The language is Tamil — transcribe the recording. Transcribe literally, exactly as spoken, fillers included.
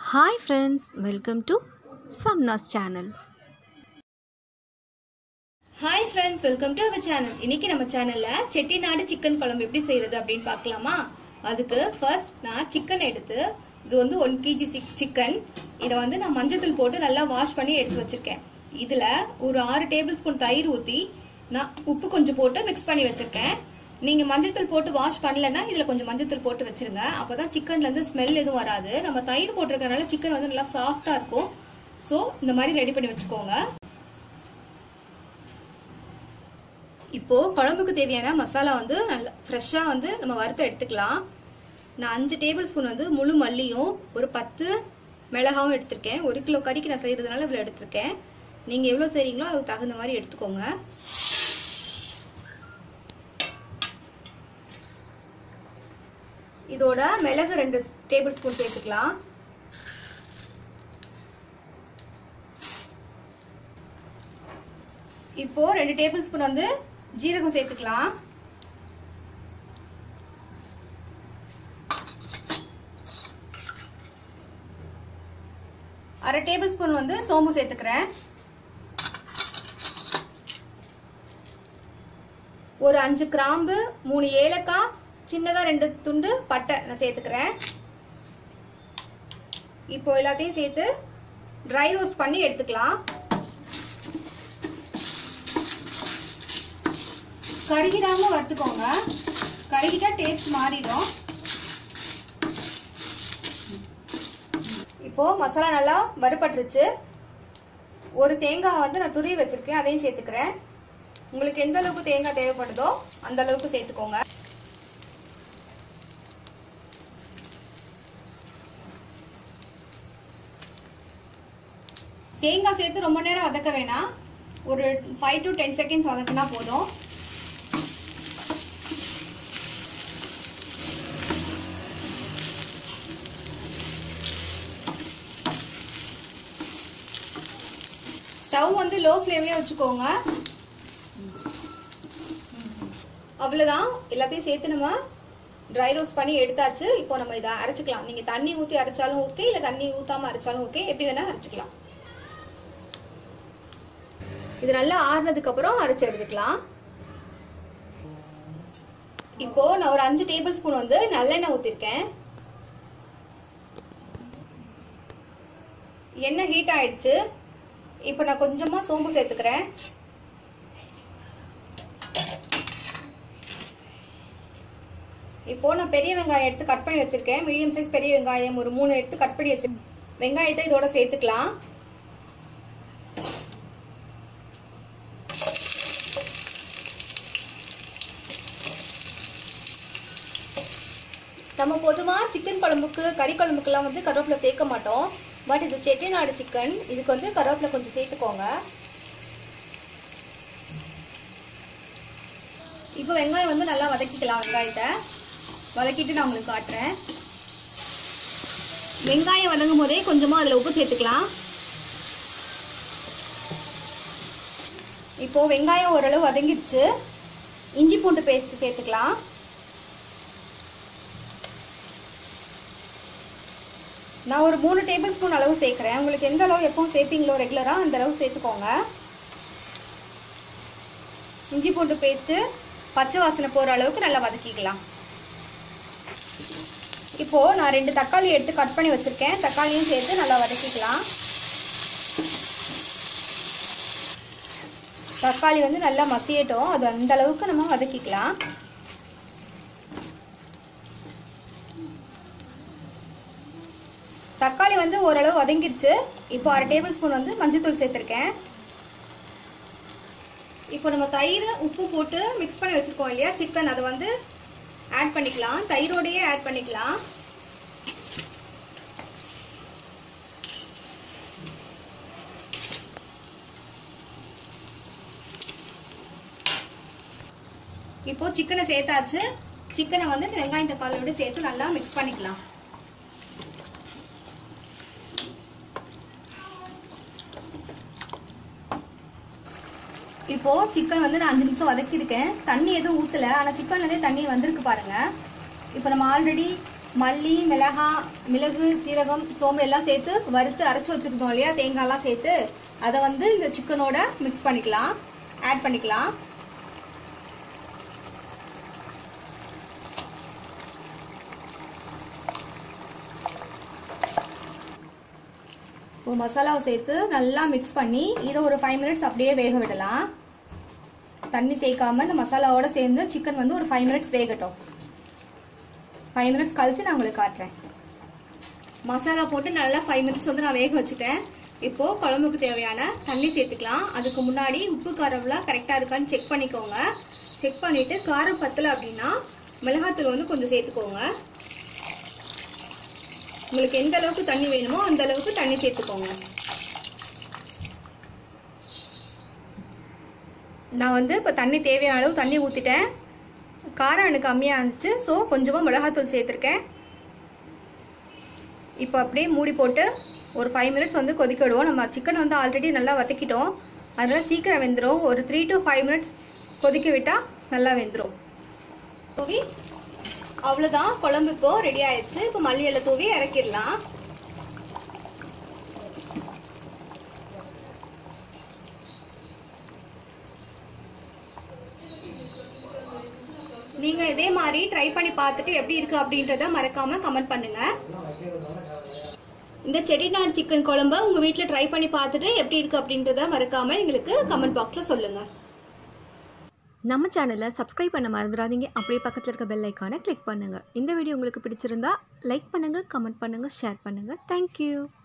Hi friends, welcome to Samna's channel. Hi friends, welcome to our channel. இன்னைக்கு நம்ம சேனல்ல செட்டிநாடு சிக்கன் குழம்பு எப்படி செய்யறது அப்படினு பார்க்கலாமா? அதுக்கு first நான் சிக்கன் எடுத்து இது வந்து one kilogram சிக்கன் இத வந்து நான் மஞ்சள் தூள் போட்டு நல்லா வாஷ் பண்ணி எடுத்து வச்சிருக்கேன். இதுல ஒரு six டேபிள்ஸ்பூன் தயிர் ஊத்தி நான் உப்பு கொஞ்சம் போட்டு mix பண்ணி வச்சிருக்கேன். நீங்க மஞ்சள் தூள் போட்டு வாஷ் பண்ணலனா இதுல கொஞ்சம் மஞ்சள் தூள் போட்டு வச்சிருங்க. அப்பதான் சிக்கன்ல இருந்து ஸ்மெல் எதுவும் வராது. நம்ம தயிர் போட்டுறதுனால சிக்கன் வந்து நல்லா சாஃப்ட்டா இருக்கும். சோ இந்த மாதிரி ரெடி பண்ணி வச்சுக்கோங்க. இப்போ குழம்புக்கு தேவையான மசாலா வந்து நல்லா ஃப்ரெஷ்ஷா வந்து நம்ம வறுத்து எடுத்துக்கலாம். நான் அஞ்சு டேபிள் ஸ்பூன் வந்து முழு மல்லியும் ஒரு பத்து மிளகாவும் எடுத்திருக்கேன். ஒரு கிலோ கறிக்கு நான் செய்யறதுனால இவ்வளவு எடுத்திருக்கேன். நீங்க எவ்வளவு செய்றீங்களோ அதுக்கு தகுந்த மாதிரி எடுத்துக்கோங்க. இதோட மிளகு ரெண்டு டேபிள் ஸ்பூன் சேர்த்துக்கலாம். இப்போ ரெண்டு டேபிள் ஸ்பூன் வந்து ஜீரகம் சேர்த்துக்கலாம். அரை டேபிள் ஸ்பூன் வந்து சோம்பு சேர்த்துக்கிறேன். ஒரு அஞ்சு கிராம்பு, மூணு ஏலக்காய், சின்னதா ரெண்டு துண்டு பட்டை நான் சேர்த்துக்கிறேன். இப்போ எல்லாத்தையும் சேர்த்து ட்ரை ரோஸ்ட் பண்ணி எடுத்துக்கலாம். கருகிடாம வறுத்துக்கோங்க. கருகிட்டா டேஸ்ட் மாறிடும். இப்போ மசாலா நல்லா வறுபட்டுருச்சு. ஒரு தேங்காய் வந்து நான் துருவி வச்சிருக்கேன், அதையும் சேர்த்துக்கிறேன். உங்களுக்கு எந்த அளவுக்கு தேங்காய் தேவைப்படுதோ அந்த அளவுக்கு சேர்த்துக்கோங்க. தேங்காய் சேர்த்து ரொம்ப நேரம் வதக்க வேணாம். ஒரு ஃபைவ் டு டென் செகண்ட்ஸ் வதக்கினா போதும். ஸ்டவ் வந்து லோ ஃப்ளேம்லயே வச்சுக்கோங்க. அவ்வளவுதான், எல்லாத்தையும் சேர்த்து நம்ம ட்ரை ரோஸ்ட் பண்ணி எடுத்தாச்சு. இப்போ நம்ம இதை அரைச்சிக்கலாம். நீங்க தண்ணி ஊத்தி அரைச்சாலும் ஓகே, இல்ல தண்ணி ஊத்தாம அரைச்சாலும் ஓகே, எப்படி வேணா அரைச்சிக்கலாம். இது நல்லா ஆறுனதுக்கு அப்புறம் அரைச்சு எடுத்துக்கலாம். இப்போ நான் ஒரு அஞ்சு டேபிள் ஸ்பூன் வந்து நல்லெண்ணெய் ஊத்திருக்கேன். எண்ணெய் ஹீட் ஆயிடுச்சு. இப்போ நான் கொஞ்சமா சோம்பு சேர்த்துக்கிறேன். இப்போ நான் பெரிய வெங்காயம் எடுத்து கட் பண்ணி வச்சிருக்கேன். மீடியம் சைஸ் பெரிய வெங்காயம் ஒரு மூணு எடுத்து கட் பண்ணி வச்சிருக்கேன். வெங்காயத்தை இதோட சேர்த்துக்கலாம். நம்ம பொதுவா சிக்கன் குழம்புக்கு கறி குழம்புக்குலாம் வந்து கருவேப்பிலை சேர்க்க மாட்டோம். பட் இது செட்டிநாடு சிக்கன், இதுக்கு வந்து கருவேப்பிலை கொஞ்சம் சேர்த்துக்கோங்க. இப்போ வெங்காயம் வந்து நல்லா வதக்கிக்கலாம். வெங்காயத்தை வதக்கிட்டு நான் உங்களுக்கு காட்டுறேன். வெங்காயம் வதங்கும் போதே கொஞ்சமா அதுல உப்பு சேர்த்துக்கலாம். இப்போ வெங்காயம் ஓரளவு வதங்கிடுச்சு. இஞ்சி பூண்டு பேஸ்ட் சேர்த்துக்கலாம். நான் ஒரு மூணு டேபிள் ஸ்பூன் அளவு சேர்க்கிறேன். உங்களுக்கு எந்த அளவு எப்பவும் சேர்ப்பீங்களோ ரெகுலரா அந்த அளவு சேர்த்துக்கோங்க. இஞ்சி பூண்டு பேஸ்ட் பச்சை வாசனை போற அளவுக்கு நல்லா வதக்கிக்கலாம். இப்போ நான் ரெண்டு தக்காளி எடுத்து கட் பண்ணி வச்சிருக்கேன். தக்காளியும் சேர்த்து நல்லா வதக்கிக்கலாம். தக்காளி வந்து நல்லா மசியட்டும். அது அந்த அளவுக்கு நம்ம வதக்கிக்கலாம். தக்காளி வந்து ஓரளவு வதங்கிடுச்சு. இப்போ அரை டேபிள் ஸ்பூன் வந்து மஞ்சள் தூள் சேர்த்திருக்கேன். இப்போ நம்ம தயிர் உப்பு போட்டு மிக்ஸ் பண்ணி வச்சிருக்கோம் இல்லையா சிக்கன், அதை வந்து ஆட் பண்ணிக்கலாம். தயிரோடையே ஆட் பண்ணிக்கலாம். இப்போ சிக்கனை சேர்த்தாச்சு. சிக்கனை வந்து வெங்காயம் தக்காளியோட சேர்த்து நல்லா மிக்ஸ் பண்ணிக்கலாம். இப்போ சிக்கன் வந்து நான் அஞ்சு நிமிஷம் வதக்கிருக்கேன். தண்ணி எதுவும் ஊத்தல, ஆனா சிக்கன்ல இருந்தே தண்ணி வந்திருக்கு பாருங்க. இப்போ நம்ம ஆல்ரெடி மல்லி, மிளகாய், மிளகு, சீரகம், சோம்பு எல்லாம் சேர்த்து வறுத்து அரைச்சி வச்சுருந்தோம் இல்லையா, தேங்காய்லாம் சேர்த்து அதை வந்து இந்த சிக்கனோட மிக்ஸ் பண்ணிக்கலாம், ஆட் பண்ணிக்கலாம். ஒரு மசாலாவை சேர்த்து நல்லா மிக்ஸ் பண்ணி இதை ஒரு ஃபைவ் மினிட்ஸ் அப்படியே வேக விடலாம். தண்ணி சேர்க்காம இந்த மசாலாவோட சேர்ந்து சிக்கன் வந்து ஒரு ஃபைவ் மினிட்ஸ் வேகட்டும். ஃபைவ் மினிட்ஸ் கழிச்சு நான் உங்களுக்கு காட்டுறேன். மசாலா போட்டு நல்லா ஃபைவ் மினிட்ஸ் வந்து நான் வேக வச்சுட்டேன். இப்போ குழம்புக்கு தேவையான தண்ணி சேர்த்துக்கலாம். அதுக்கு முன்னாடி உப்பு காரம்லாம் கரெக்டாக இருக்கான்னு செக் பண்ணிக்கோங்க. செக் பண்ணிட்டு காரம் பத்தலை அப்படின்னா மிளகாத்தூள் வந்து கொஞ்சம் சேர்த்துக்கோங்க. உங்களுக்கு எந்த அளவுக்கு தண்ணி வேணுமோ அந்த அளவுக்கு தண்ணி சேர்த்துக்கோங்க. நான் வந்து இப்போ தண்ணி தேவையான அளவு தண்ணி ஊற்றிட்டேன். காரம் எனக்கு கம்மியாக இருந்துச்சு, ஸோ கொஞ்சமாக மிளகாத்தூள் சேர்த்துருக்கேன். இப்போ அப்படியே மூடி போட்டு ஒரு ஃபைவ் மினிட்ஸ் வந்து கொதிக்க விடுவோம். நம்ம சிக்கன் வந்து ஆல்ரெடி நல்லா வதக்கிட்டோம், அதனால் சீக்கிரம் வெந்துடும். ஒரு த்ரீ டு ஃபைவ் மினிட்ஸ் கொதிக்க விட்டால் நல்லா வெந்துடும். தூவி அவ்வளோதான், குழம்பு இப்போ ரெடி ஆயிடுச்சு. இப்போ மல்லி இலை தூவி இறக்கிடலாம். நீங்க இதே மாதிரி ட்ரை பண்ணி பார்த்துட்டு எப்படி இருக்கு அப்படின்றத மறக்காம கமெண்ட் பண்ணுங்க. இந்த செட்டிநாடு சிக்கன் குழம்பு உங்க வீட்டுல ட்ரை பண்ணி பார்த்துட்டு எப்படி இருக்கு அப்படின்றத மறக்காம எங்களுக்கு கமெண்ட் பாக்ஸ்ல சொல்லுங்க. நம்ம சேனலை சப்ஸ்கிரைப் பண்ண மறந்துடாதீங்க. அப்படியே பக்கத்தில் இருக்க பெல் ஐக்கானை கிளிக் பண்ணுங்கள். இந்த வீடியோ உங்களுக்கு பிடிச்சிருந்தா லைக் பண்ணுங்கள், கமெண்ட் பண்ணுங்கள், ஷேர் பண்ணுங்கள். தேங்க்யூ.